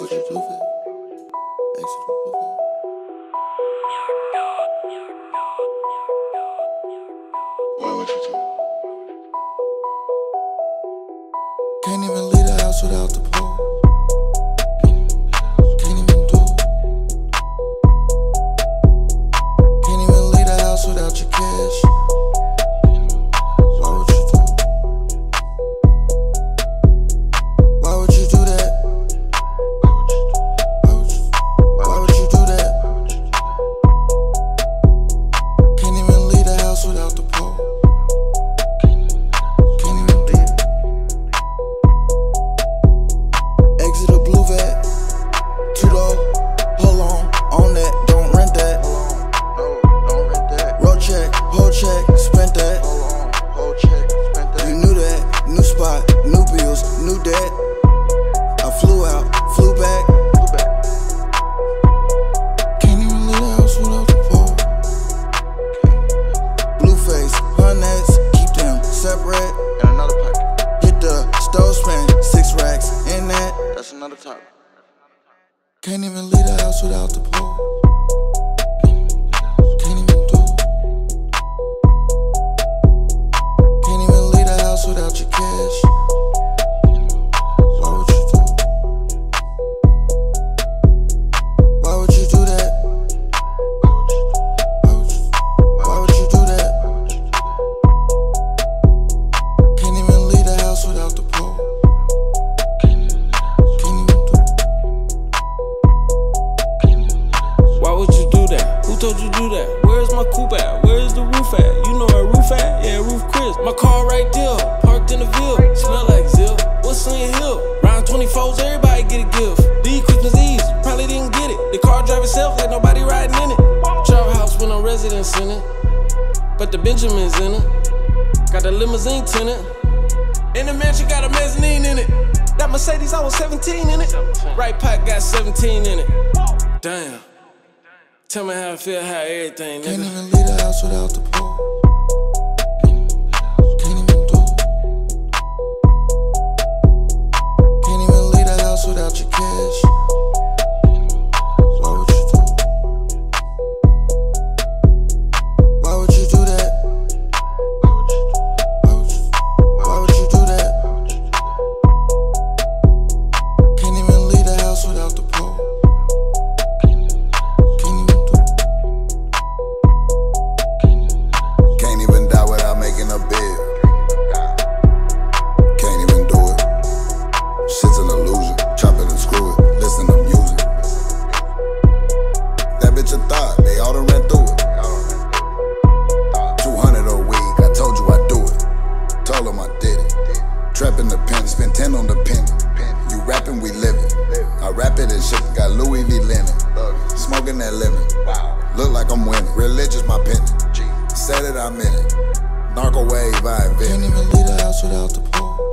would you do that? Exit the Blue Vet. Why would you do that? Can't even leave the house without the pole. Can't even do it. Can't even leave the house without your cash. Why would you do it? Why would you do that? Why would you do that? Can't even leave the house without the pole. Can't even do it. Exit a Blue Vet. Too low. Hold on that. Don't rent that. Don't rent that. Roll check, whole check, spent that. Whole check, spent that. You knew that. New spot, new bills, new debt. I flew out, flew back. Can't even leave the house without the pole. Blue face, hundreds, keep them separate. And another pocket. Hit the stove, spend 6 racks in that. That's another top. Can't even leave the house without the pole. Can't even do it. Can't even leave the house without your cash. Why would you do it? Why would you do that? Why would you do that? Can't even leave the house without the pole. Can't even do it. Why would you do that? Who told you do that? Where's my coupe at? Where's the roof at? You know where roof at? Yeah, roof Chris. My car right there, parked in the Ville. Smell like Zill. What's on your hill? Round 24s, everybody get a gift. These Christmas Eves, probably didn't get it. The car drive itself, like nobody riding in it. Trap house with no residents in it, but the Benjamins in it. Got the limousine tenant. And the mansion got a mezzanine in it. That Mercedes, I was 17 in it. Right pot got 17 in it. Damn. Tell me how I feel, how everything, Can't nigga. even leave the house without the pole. Can't even do it. Can't even leave the house without your cash. Why would you do it? Why would you do that? Why would you do that? Can't even leave the house without the pole. Can't even do it. Can't even die without making a bid. Can't even do it. Shit's an illusion. Chop it and screw it. Listen to music. That bitch a thought. They all done ran through it. 200 a week. I told you I'd do it. Told them I did it. Trap in the pen. Spend 10 on the pen. You rapping, we living. I rap it and shit. Got Louis V linen. Smoking that lemon. Look like I'm winning. Religious my pen. Said it, I'm in it. Narco wave, I invent. Can't even leave the house without the pole.